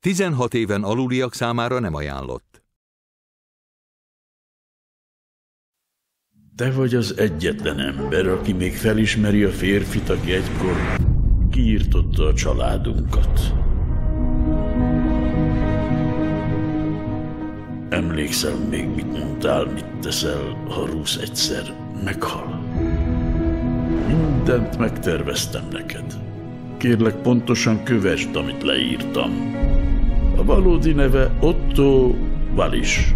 16 éven aluliak számára nem ajánlott. Te vagy az egyetlen ember, aki még felismeri a férfit, aki egykor kiirtotta a családunkat. Emlékszel még, mit mondtál, mit teszel, ha Ruth egyszer meghal? Mindent megterveztem neked. Kérlek, pontosan kövesd, amit leírtam. A valódi neve Otto Wallis.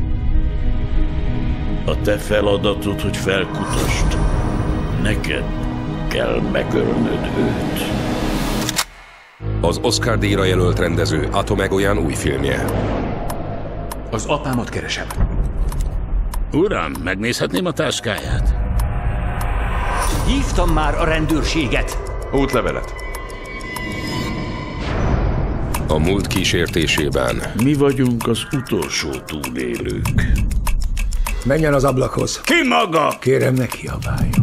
A te feladatod, hogy felkutasd. Neked kell megölnöd őt. Az Oscar-díjra jelölt rendező Ato Egoyan új filmje. Az apámat keresem. Uram, megnézhetném a táskáját? Hívtam már a rendőrséget. Útlevelet. A múlt kísértésében. Mi vagyunk az utolsó túlélők. Menjen az ablakhoz. Ki maga? Kérem, ne kiabáljon.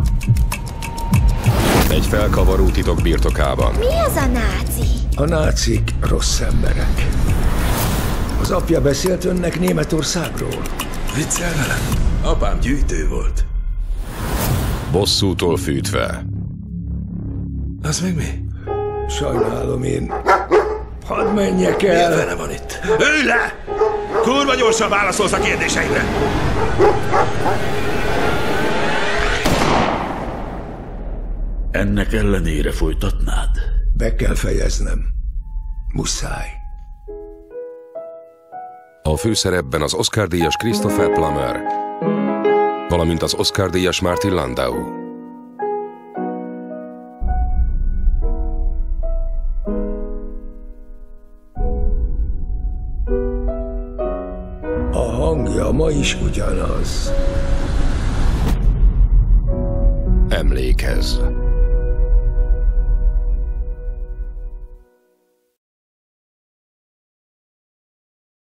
Egy felkavaró titok birtokában. Mi az a náci? A nácik rossz emberek. Az apja beszélt önnek Németországról? Viccel velem? Apám gyűjtő volt. Bosszútól fűtve. Az meg mi? Sajnálom én. Hadd menjek el! Milyen fene van itt? Ülj le! Kurva gyorsan válaszolsz a kérdéseimre! Ennek ellenére folytatnád? Be kell fejeznem. Muszáj. A főszerepben az Oscar-díjas Christopher Plummer, valamint az Oscar-díjas Martin Landau. A hangja ma is ugyanaz. Emlékezz!